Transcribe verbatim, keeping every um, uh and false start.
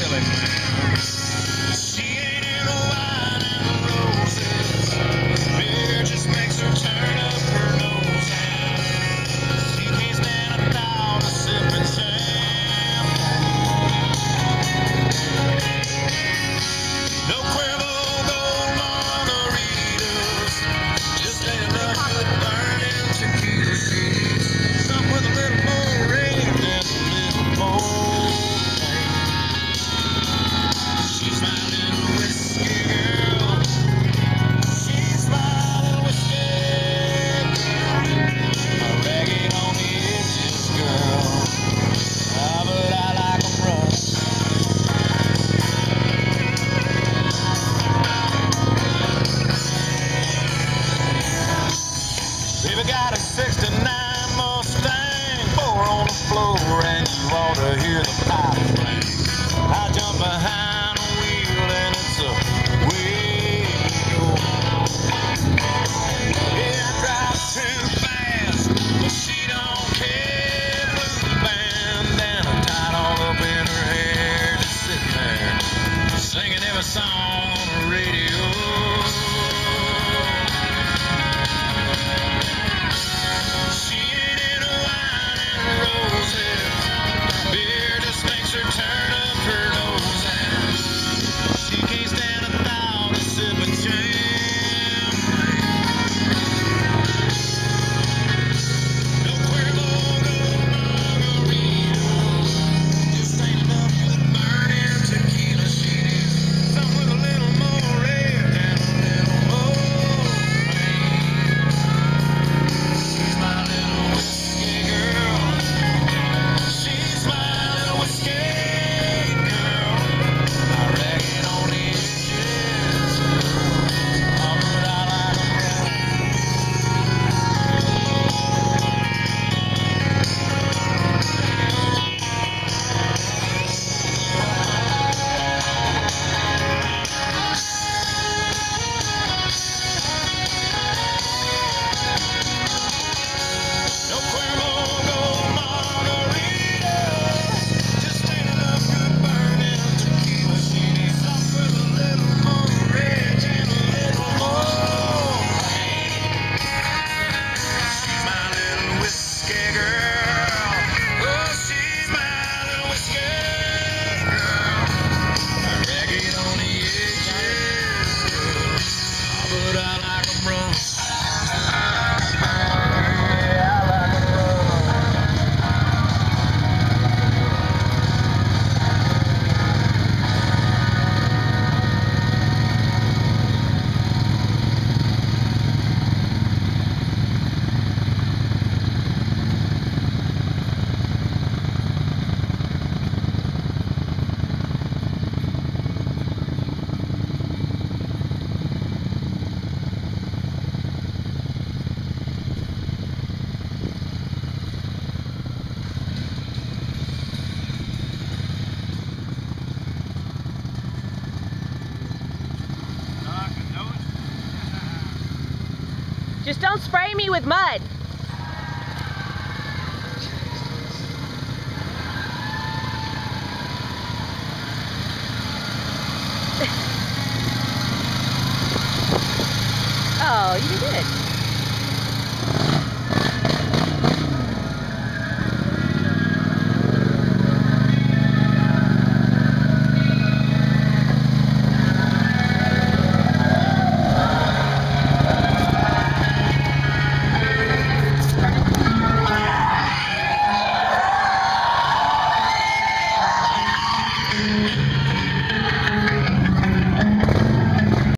silly man. She ain't into wine and roses. Beer just makes her turn up her nose. And she can't stand a thought of sipping champagne. No Cuervo Gold margaritas. Just ain't enough good burning tequila sheets. Something with a little more red and a little more pain. She's my little whiskey girl. She's my little whiskey girl. A ragged on the edges girl. Ah, but I like 'em rough. Baby got a sixty-nine Mustang, four on the floor, and you ought to hear the pipe ring. I jump behind the wheel and it's a way to go. Yeah, I drive too fast, but she don't care. Blue bandana tied all up in her hair, just sitting there, singing every song on the radio. Turn up her nose and she can't stand a thought of sipping champagne. No Cuervo Gold margaritas. Just ain't enough good burning tequila sheets. Something with a little more red and a little more pain. She's my little whiskey girl. She's my little whiskey. Just don't spray me with mud. Oh, you did good.